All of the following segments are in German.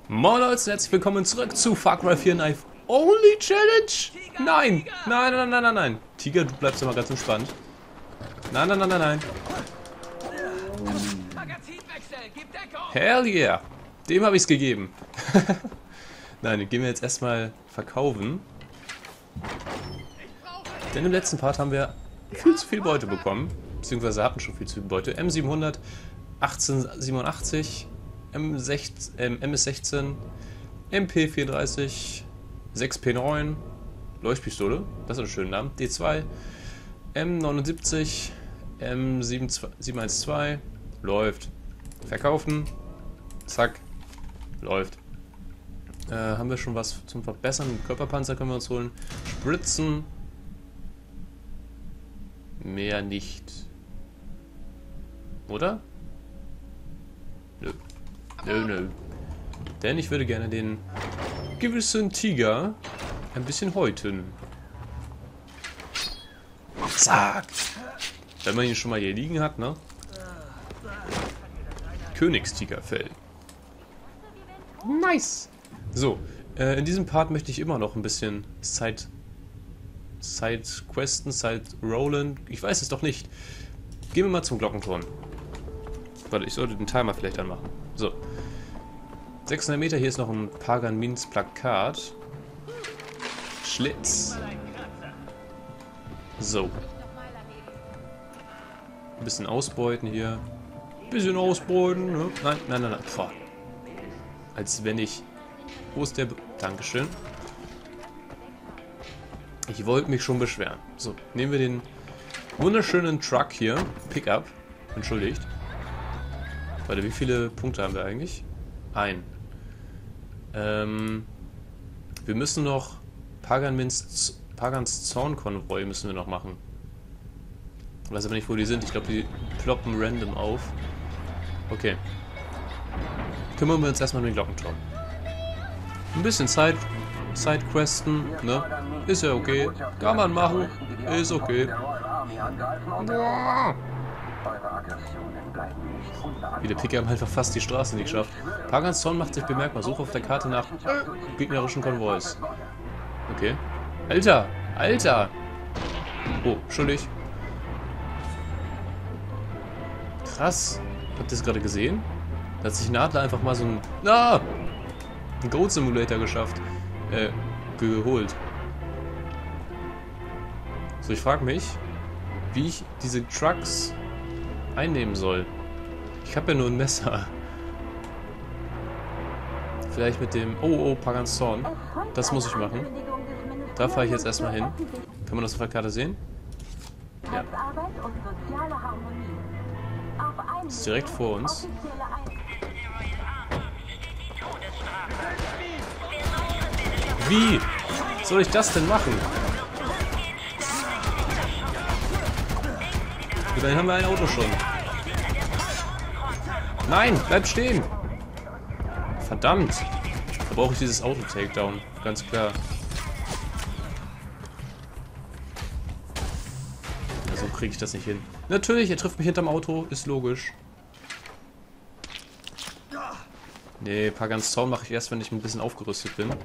Moin Leute, herzlich willkommen zurück zu Far Cry 4 Knife Only Challenge! Nein! Nein, nein, nein, nein, nein! Tiger, du bleibst immer ganz entspannt. Nein, nein, nein, nein, nein. Hell yeah! Dem habe ich es gegeben. Nein, den gehen wir jetzt erstmal verkaufen. Denn im letzten Part haben wir viel zu viel Beute bekommen. Beziehungsweise hatten schon viel zu viel Beute. M700, 1887, MS16, MP34, 6P9, Leuchtpistole, das ist ein schöner Name, D2, M79, M712, läuft. Verkaufen, zack, läuft. Haben wir schon was zum Verbessern? Körperpanzer können wir uns holen. Spritzen. Mehr nicht. Oder? Nö. Nö, nö. Denn ich würde gerne den gewissen Tiger ein bisschen häuten. Zack. Wenn man ihn schon mal hier liegen hat, ne? Königstigerfell. Nice. So, in diesem Part möchte ich immer noch ein bisschen Side-Questen, Side-Rollen. Ich weiß es doch nicht. Gehen wir mal zum Glockenturm. Warte, ich sollte den Timer vielleicht anmachen. So. 600 Meter, hier ist noch ein Pagan Mins Plakat. Schlitz. So. Ein bisschen ausbeuten hier. Ein bisschen ausbeuten, ne? Nein, nein, nein, nein. Boah. Als wenn ich... Wo ist der... Dankeschön. Ich wollte mich schon beschweren. So, nehmen wir den wunderschönen Truck hier. Pickup. Entschuldigt. Warte, wie viele Punkte haben wir eigentlich? Ein. Wir müssen noch Pagans Zornkonvoi müssen wir noch machen. Ich weiß aber nicht, wo die sind. Ich glaube, die ploppen random auf. Okay. Kümmern wir uns erstmal um den Glockenturm. Ein bisschen Sidequesten, ne? Ist ja okay. Kann man machen. Ist okay. Wie der Pickup einfach fast die Straße nicht schafft. Pagans Zorn macht sich bemerkbar. Suche auf der Karte nach gegnerischen Konvois. Okay. Alter! Alter! Oh, schuldig. Krass. Habt ihr das gerade gesehen? Da hat sich Nadler einfach mal so ein... Ah! Ein Goat Simulator geschafft. Geholt. So, ich frage mich, wie ich diese Trucks einnehmen soll. Ich habe ja nur ein Messer. Vielleicht mit dem... Oh, Pagans Zorn. Das muss ich machen. Da fahre ich jetzt erstmal hin. Kann man das auf der Karte sehen? Ja. Das ist direkt vor uns. Wie soll ich das denn machen? Dann haben wir ein Auto schon. Nein, bleib stehen! Verdammt! Da brauche ich dieses Auto-Takedown. Ganz klar. Ja, so kriege ich das nicht hin. Natürlich, er trifft mich hinterm Auto. Ist logisch. Nee, Pagans Zorn mache ich erst, wenn ich ein bisschen aufgerüstet bin.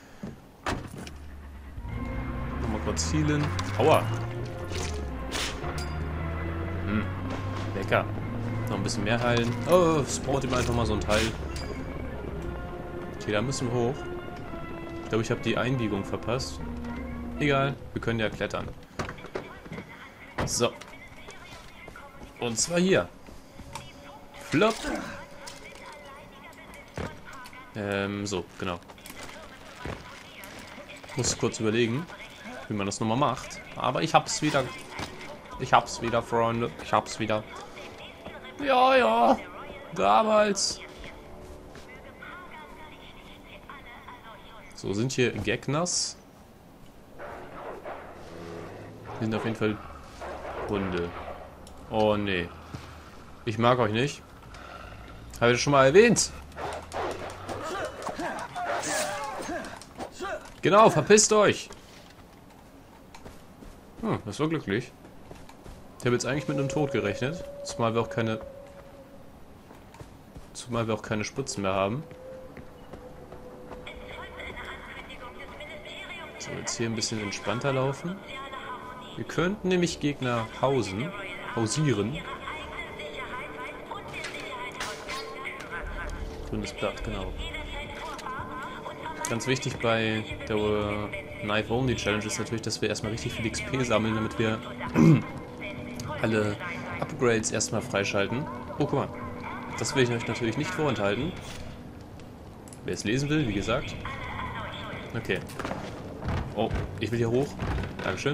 Nochmal kurz healen. Aua! Lecker. Noch ein bisschen mehr heilen. Oh, spawnt ihm einfach mal so ein Teil. Okay, da müssen wir hoch. Ich glaube, ich habe die Einbiegung verpasst. Egal, wir können ja klettern. So. Und zwar hier. Flop. So, genau. Ich muss kurz überlegen, wie man das nochmal macht. Aber ich hab's wieder. Ich hab's wieder, Freunde. Ich hab's wieder. Ja, ja. Damals. So, sind hier Gegners. Die sind auf jeden Fall Hunde. Oh, nee. Ich mag euch nicht. Habe ich das schon mal erwähnt? Genau, verpisst euch. Das war glücklich. Ich habe jetzt eigentlich mit einem Tod gerechnet. Zumal wir auch keine Spritzen mehr haben. So, jetzt hier ein bisschen entspannter laufen. Wir könnten nämlich Gegner hausieren. Grünes Blatt, genau. Ganz wichtig bei der Knife-Only Challenge ist natürlich, dass wir erstmal richtig viel XP sammeln, damit wir alle Upgrades erstmal freischalten. Oh, guck mal. Das will ich euch natürlich nicht vorenthalten. Wer es lesen will, wie gesagt. Okay. Oh, ich will hier hoch. Dankeschön.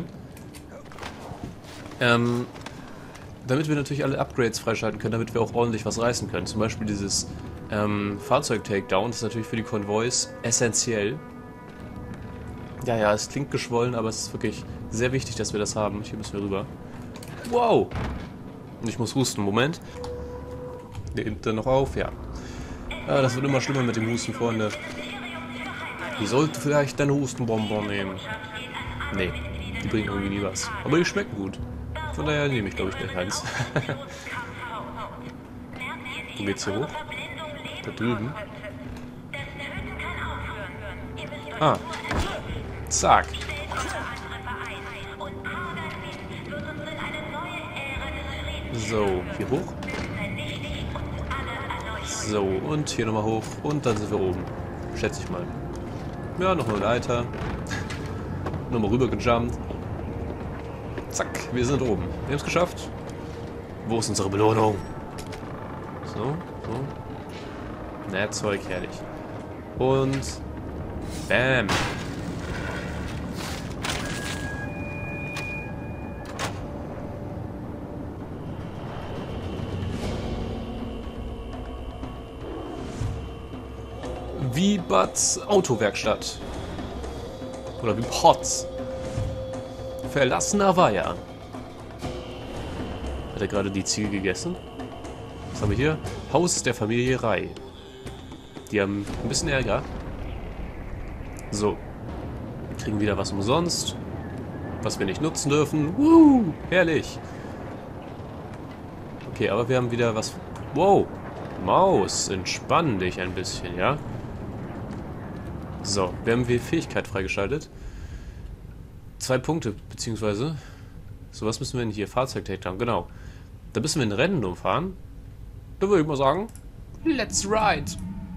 Damit wir natürlich alle Upgrades freischalten können, damit wir auch ordentlich was reißen können. Zum Beispiel dieses Fahrzeug-Takedown ist natürlich für die Konvois essentiell. Ja, es klingt geschwollen, aber es ist wirklich sehr wichtig, dass wir das haben. Hier müssen wir rüber. Wow! Und ich muss husten. Moment. Der nimmt dann noch auf, ja. Ah, das wird immer schlimmer mit dem Husten, Freunde. Ich sollte vielleicht deine Hustenbonbon nehmen. Nee, die bringen irgendwie nie was. Aber die schmecken gut. Von daher nehme ich, glaube ich, gleich eins. Wo geht's hier hoch? Da drüben. Ah. Zack. So, hier hoch. So, und hier nochmal hoch. Und dann sind wir oben. Schätze ich mal. Ja, noch eine Leiter. Nochmal rüber gejumpt. Zack, wir sind oben. Wir haben es geschafft. Wo ist unsere Belohnung? So. Na, Zeug, herrlich. Und bam. Wie Buds Autowerkstatt. Oder wie Potts. Verlassener Weiher. Hat er gerade die Ziege gegessen? Was haben wir hier? Haus der Familie Rai. Die haben ein bisschen Ärger. So. Wir kriegen wieder was umsonst. Was wir nicht nutzen dürfen. Herrlich. Okay, aber wir haben wieder was... Wow. Maus, entspann dich ein bisschen, ja? So, wir haben die Fähigkeit freigeschaltet. 2 Punkte, beziehungsweise... So, was müssen wir denn hier? Fahrzeug-Takedown, genau. Da müssen wir ein Rennen umfahren. Da würde ich mal sagen, let's ride.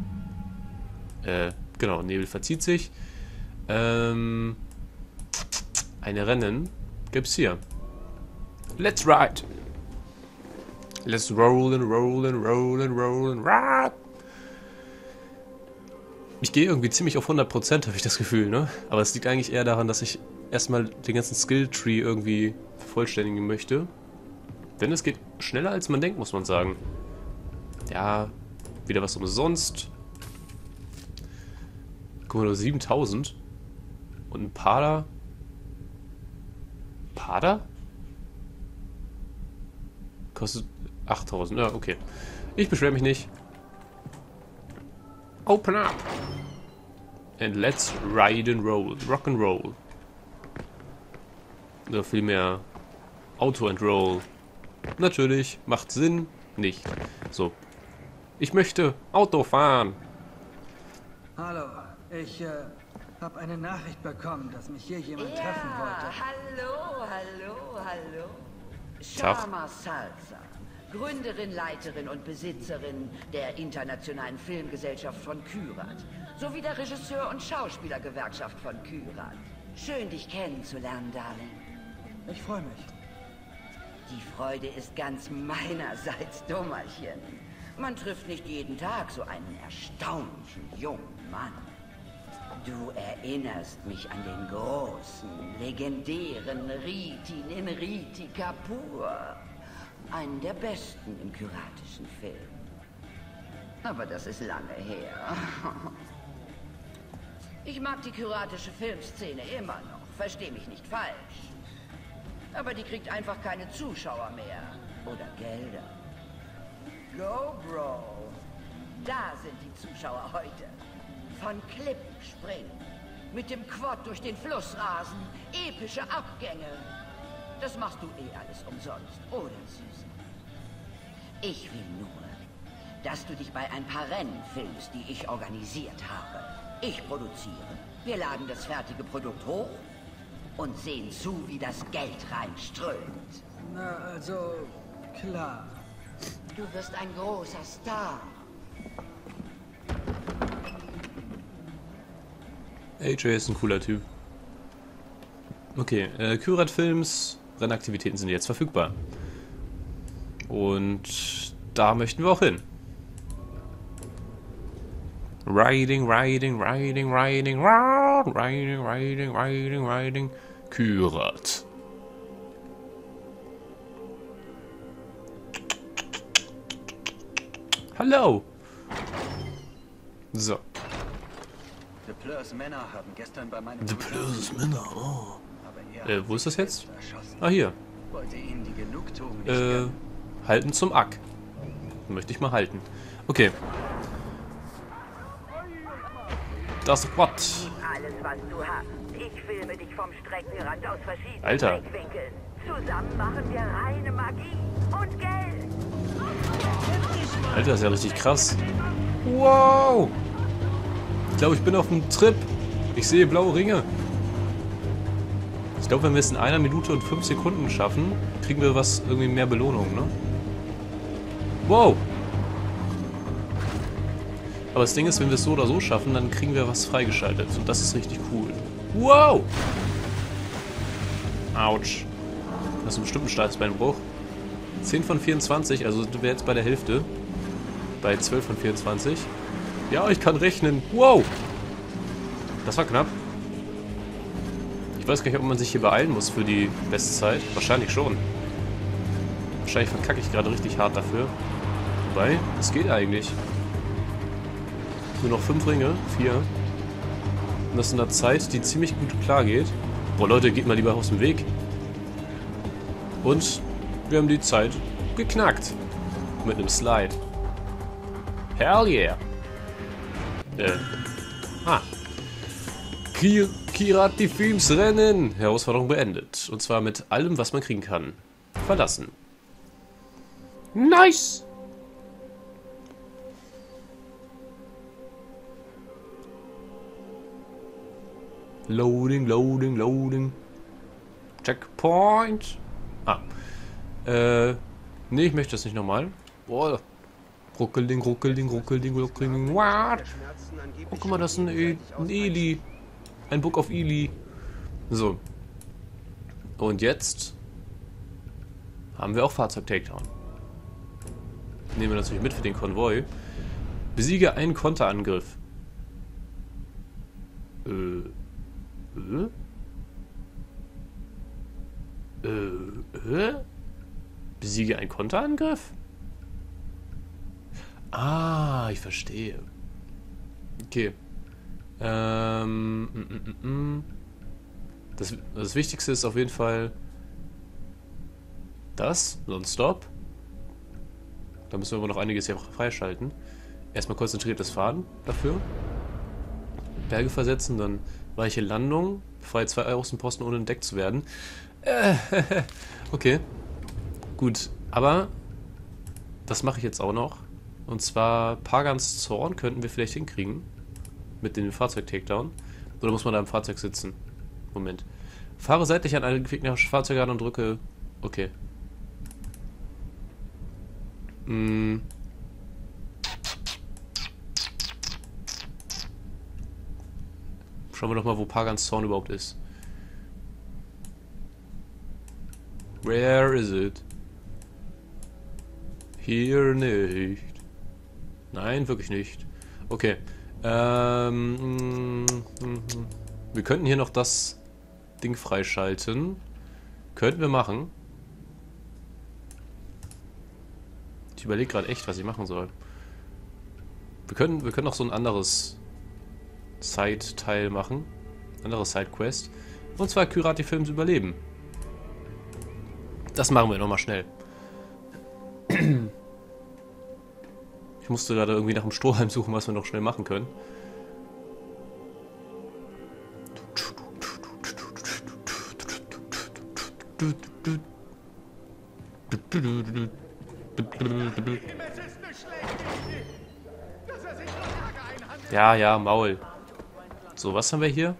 Genau, Nebel verzieht sich. Eine Rennen gibt's hier. Let's ride. Let's rollin', ride. Ich gehe irgendwie ziemlich auf 100%, habe ich das Gefühl, ne? Aber es liegt eigentlich eher daran, dass ich erstmal den ganzen Skill-Tree irgendwie vervollständigen möchte. Denn es geht schneller, als man denkt, muss man sagen. Ja, wieder was umsonst. Guck mal, nur 7000. Und ein Pada. Pada? Kostet 8000. Ja, okay. Ich beschwere mich nicht. Open up. And let's ride and roll. Rock and roll. Oder vielmehr Auto and roll. Natürlich, macht Sinn. Nicht. So. Ich möchte Auto fahren. Hallo, ich habe eine Nachricht bekommen, dass mich hier jemand treffen wollte. Hallo. Sharma Salsa, Gründerin, Leiterin und Besitzerin der Internationalen Filmgesellschaft von Kyrat, sowie der Regisseur- und Schauspielergewerkschaft von Kyrat. Schön, dich kennenzulernen, Darling. Ich freue mich. Die Freude ist ganz meinerseits, Dummerchen. Man trifft nicht jeden Tag so einen erstaunlichen jungen Mann. Du erinnerst mich an den großen, legendären Riti Ninriti Kapoor. Einen der besten im kyratischen Film. Aber das ist lange her. Ich mag die kyratische Filmszene immer noch. Versteh mich nicht falsch. Aber die kriegt einfach keine Zuschauer mehr. Oder Gelder. Go, Bro. Da sind die Zuschauer heute. Von Klippen springen. Mit dem Quad durch den Fluss rasen. Epische Abgänge. Das machst du eh alles umsonst, oder Süße? Ich will nur, dass du dich bei ein paar Rennen filmst, die ich organisiert habe. Ich produziere, wir laden das fertige Produkt hoch und sehen zu, wie das Geld reinströmt. Na, also, klar. Du wirst ein großer Star. AJ ist ein cooler Typ. Okay, Kyrat Films, Rennaktivitäten sind jetzt verfügbar. Und da möchten wir auch hin. Riding, riding, riding, riding, riding, riding, riding, riding. Kyrat. Hallo. So. The Plurs Männer haben gestern bei meinem The Plurs Männer, oh. aber er Wo ist das jetzt? erschossen. Ah, hier. Wollte ihnen die Genugtuung nicht gönnen. Halten zum Ack. Möchte ich mal halten. Okay. Das Quad. Alles, was du hast. Ich filme dich vom Streckenrand aus verschiedenen Alter. Blickwinkeln. Zusammen machen wir reine Magie und Geld. Alter, ist ja richtig krass. Wow. Ich glaube, ich bin auf einem Trip. Ich sehe blaue Ringe. Ich glaube, wenn wir es in 1 Minute und 5 Sekunden schaffen, kriegen wir was, irgendwie mehr Belohnung, ne? Wow. Aber das Ding ist, wenn wir es so oder so schaffen, dann kriegen wir was freigeschaltet. Und das ist richtig cool. Wow. Autsch. Das ist bestimmt ein Steißbeinbruch. 10 von 24, also du wärst jetzt bei der Hälfte. Bei 12 von 24. Ja, ich kann rechnen. Wow. Das war knapp. Ich weiß gar nicht, ob man sich hier beeilen muss für die Bestzeit. Wahrscheinlich schon. Wahrscheinlich verkacke ich gerade richtig hart dafür. Wobei, es geht eigentlich. Nur noch 5 Ringe. 4. Und das in einer Zeit, die ziemlich gut klar geht. Boah, Leute, geht mal lieber aus dem Weg. Und wir haben die Zeit geknackt. Mit einem Slide. Hell yeah. Kyrat die Films Rennen. Herausforderung beendet. Und zwar mit allem, was man kriegen kann. Verlassen. Nice! Loading, loading, loading. Checkpoint. Nee, ich möchte das nicht nochmal. Boah. Ruckelding, ruckelding, ruckelding, ruckelding. What? Oh, guck mal, das ist ein Eli. Ein Book of Eli. So. Und jetzt haben wir auch Fahrzeug-Takedown. Nehmen wir natürlich mit für den Konvoi. Besiege einen Konterangriff. Besiege einen Konterangriff? Ah, ich verstehe. Okay. Das Wichtigste ist auf jeden Fall das, Nonstop. Da müssen wir aber noch einiges hier freischalten. Erstmal konzentriertes Fahren dafür. Berge versetzen, dann weiche Landung, befreie 2 Außenposten, ohne entdeckt zu werden. Okay. Gut, aber das mache ich jetzt auch noch. Und zwar Pagans Zorn könnten wir vielleicht hinkriegen. Mit dem Fahrzeug-Takedown. Oder muss man da im Fahrzeug sitzen? Moment. Fahre seitlich an ein gegnerisches Fahrzeug an und drücke... Okay. Schauen wir doch mal, wo Pagans Zorn überhaupt ist. Where is it? Hier nicht. Nein, wirklich nicht. Okay. Wir könnten hier noch das Ding freischalten. Könnten wir machen. Ich überlege gerade echt, was ich machen soll. Wir können noch so ein anderes Side-Teil machen. Andere Side-Quest. Und zwar Kyrat die Films überleben. Das machen wir nochmal schnell. Ich musste gerade irgendwie nach dem Strohhalm suchen, was wir noch schnell machen können. Ja, ja, Maul. So, was haben wir hier?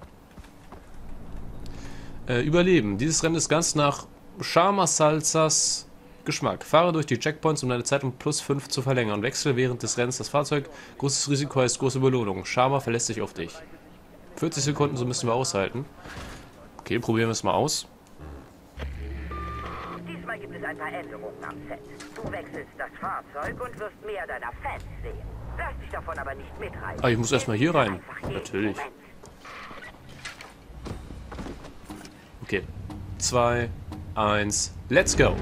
Überleben. Dieses Rennen ist ganz nach Sharma Salsas Geschmack. Fahre durch die Checkpoints, um deine Zeit um +5 zu verlängern. Wechsle während des Rennens das Fahrzeug. Großes Risiko heißt große Belohnung. Sharma verlässt sich auf dich. 40 Sekunden, so müssen wir aushalten. Okay, probieren wir es mal aus. Diesmal gibt es ein paar Änderungen am Set. Du wechselst das Fahrzeug und wirst mehr deiner Fans sehen. Lass dich davon aber nicht mitreißen. Ah, ich muss erstmal hier rein. Natürlich. Okay. 2, 1, let's go.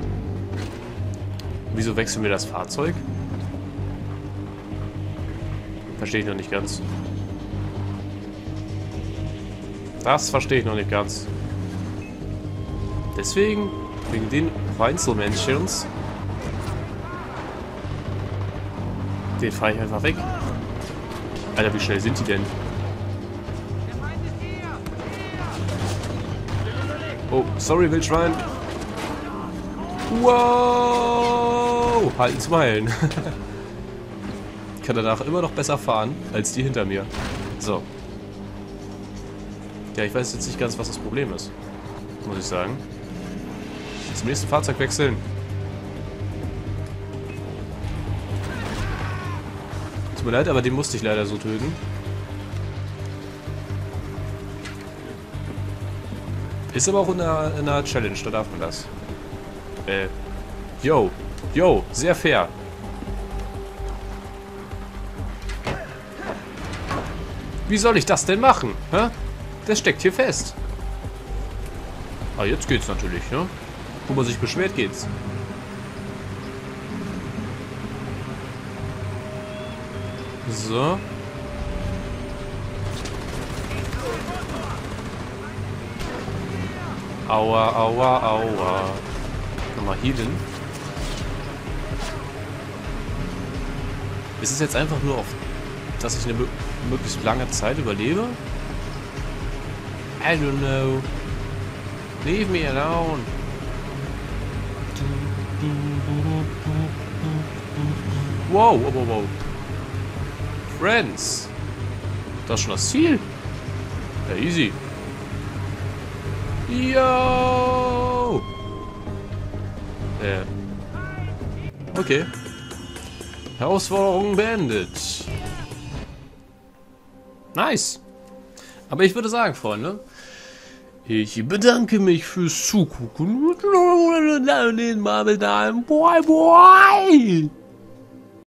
Wieso wechseln wir das Fahrzeug? Verstehe ich noch nicht ganz. Das verstehe ich noch nicht ganz. Deswegen, wegen den Weinzelmännchens, den fahre ich einfach weg. Alter, wie schnell sind die denn? Oh, sorry, Wildschwein. Wow! Halten zu heilen. Ich kann danach immer noch besser fahren, als die hinter mir. So. Ja, ich weiß jetzt nicht ganz, was das Problem ist. Muss ich sagen. Zum nächsten Fahrzeug wechseln. Tut mir leid, aber den musste ich leider so töten. Ist aber auch in einer Challenge, da darf man das. Yo, sehr fair. Wie soll ich das denn machen? Hä? Das steckt hier fest. Ah, jetzt geht's natürlich, ne? Wo man sich beschwert, geht's. So. Aua, aua, aua. Nochmal healen. Ist es jetzt einfach nur auf, dass ich eine möglichst lange Zeit überlebe? I don't know. Leave me alone. Wow, wow, wow. Friends. Das ist schon das Ziel. Ja, easy. Yo! Okay. Herausforderung beendet. Nice. Aber ich würde sagen, Freunde, ich bedanke mich fürs Zugucken. Den Marmeldaden. Bye, bye.